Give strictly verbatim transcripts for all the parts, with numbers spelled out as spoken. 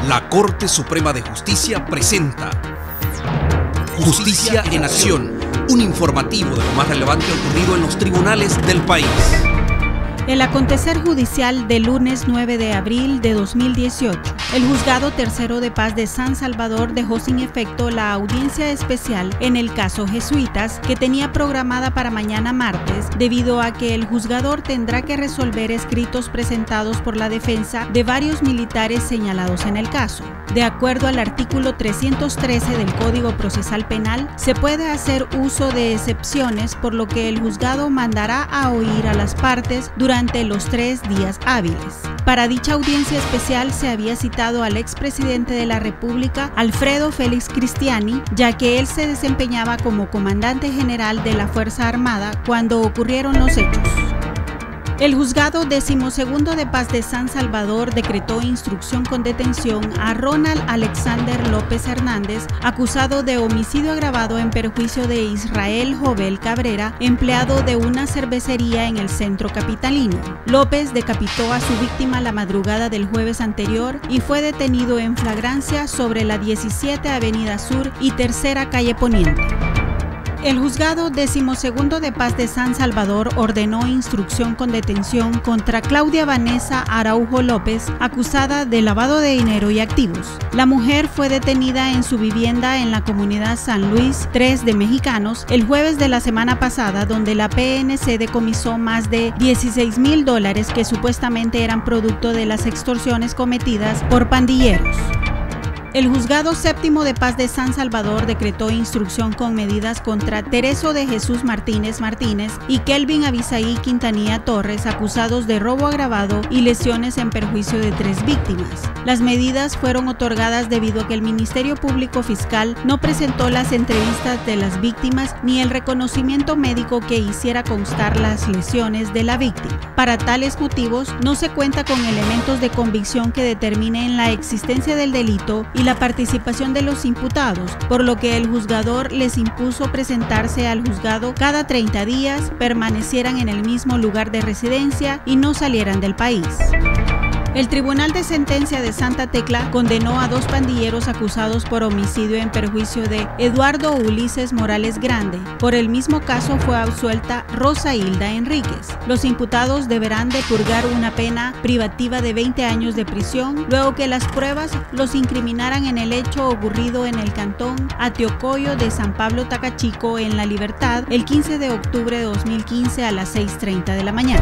La Corte Suprema de Justicia presenta Justicia en Acción, un informativo de lo más relevante ocurrido en los tribunales del país. El acontecer judicial del lunes nueve de abril de dos mil dieciocho, el Juzgado Tercero de Paz de San Salvador dejó sin efecto la audiencia especial en el caso Jesuitas que tenía programada para mañana martes debido a que el juzgador tendrá que resolver escritos presentados por la defensa de varios militares señalados en el caso. De acuerdo al artículo trescientos trece del Código Procesal Penal, se puede hacer uso de excepciones, por lo que el juzgado mandará a oír a las partes durante los tres días hábiles. Para dicha audiencia especial se había citado al expresidente de la República, Alfredo Félix Cristiani, ya que él se desempeñaba como comandante general de la Fuerza Armada cuando ocurrieron los hechos. El Juzgado Decimosegundo de Paz de San Salvador decretó instrucción con detención a Ronald Alexander López Hernández, acusado de homicidio agravado en perjuicio de Israel Jovel Cabrera, empleado de una cervecería en el centro capitalino. López decapitó a su víctima la madrugada del jueves anterior y fue detenido en flagrancia sobre la diecisiete Avenida Sur y Tercera Calle Poniente. El Juzgado Decimosegundo de Paz de San Salvador ordenó instrucción con detención contra Claudia Vanessa Araujo López, acusada de lavado de dinero y activos. La mujer fue detenida en su vivienda en la comunidad San Luis tres de Mexicanos el jueves de la semana pasada, donde la P N C decomisó más de dieciséis mil dólares que supuestamente eran producto de las extorsiones cometidas por pandilleros. El Juzgado Séptimo de Paz de San Salvador decretó instrucción con medidas contra Tereso de Jesús Martínez Martínez y Kelvin Abisaí Quintanilla Torres, acusados de robo agravado y lesiones en perjuicio de tres víctimas. Las medidas fueron otorgadas debido a que el Ministerio Público Fiscal no presentó las entrevistas de las víctimas ni el reconocimiento médico que hiciera constar las lesiones de la víctima. Para tales motivos, no se cuenta con elementos de convicción que determinen la existencia del delito y la participación de los imputados, por lo que el juzgador les impuso presentarse al juzgado cada treinta días, permanecieran en el mismo lugar de residencia y no salieran del país. El Tribunal de Sentencia de Santa Tecla condenó a dos pandilleros acusados por homicidio en perjuicio de Eduardo Ulises Morales Grande. Por el mismo caso fue absuelta Rosa Hilda Enríquez. Los imputados deberán de purgar una pena privativa de veinte años de prisión, luego que las pruebas los incriminaran en el hecho ocurrido en el cantón Atiocoyo de San Pablo Tacachico en La Libertad el quince de octubre de dos mil quince a las seis treinta de la mañana.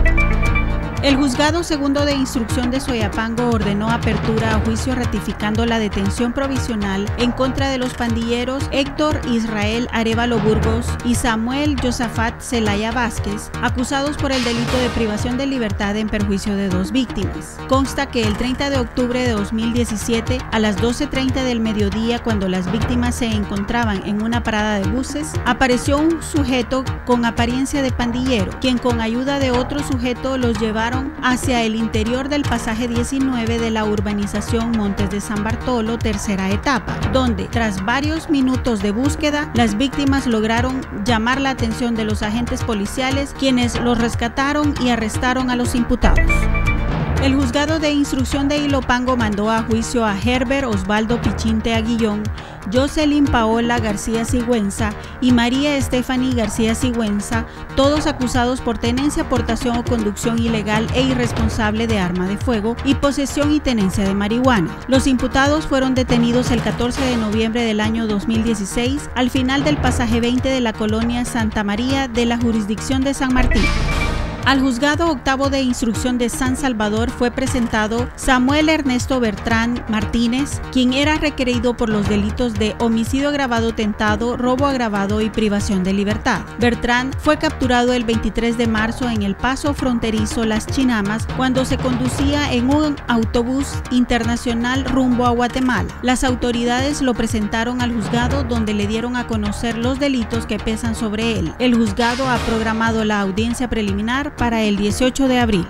El Juzgado Segundo de Instrucción de Soyapango ordenó apertura a juicio ratificando la detención provisional en contra de los pandilleros Héctor Israel Arévalo Burgos y Samuel Josafat Zelaya Vázquez, acusados por el delito de privación de libertad en perjuicio de dos víctimas. Consta que el treinta de octubre de dos mil diecisiete, a las doce treinta del mediodía, cuando las víctimas se encontraban en una parada de buses, apareció un sujeto con apariencia de pandillero, quien con ayuda de otro sujeto los llevaron hacia el interior del pasaje diecinueve de la urbanización Montes de San Bartolo, tercera etapa, donde, tras varios minutos de búsqueda, las víctimas lograron llamar la atención de los agentes policiales, quienes los rescataron y arrestaron a los imputados. El Juzgado de Instrucción de Ilopango mandó a juicio a Herbert Osvaldo Pichinte Aguillón, Jocelyn Paola García Sigüenza y María Stephanie García Sigüenza, todos acusados por tenencia, portación o conducción ilegal e irresponsable de arma de fuego y posesión y tenencia de marihuana. Los imputados fueron detenidos el catorce de noviembre del año dos mil dieciséis al final del pasaje veinte de la colonia Santa María de la jurisdicción de San Martín. Al Juzgado Octavo de Instrucción de San Salvador fue presentado Samuel Ernesto Bertrán Martínez, quien era requerido por los delitos de homicidio agravado tentado, robo agravado y privación de libertad. Bertrán fue capturado el veintitrés de marzo en el paso fronterizo Las Chinamas cuando se conducía en un autobús internacional rumbo a Guatemala. Las autoridades lo presentaron al juzgado, donde le dieron a conocer los delitos que pesan sobre él. El juzgado ha programado la audiencia preliminar para el dieciocho de abril.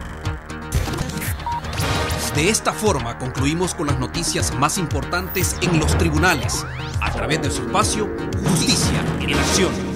De esta forma concluimos con las noticias más importantes en los tribunales, a través de su espacio Justicia en Acción.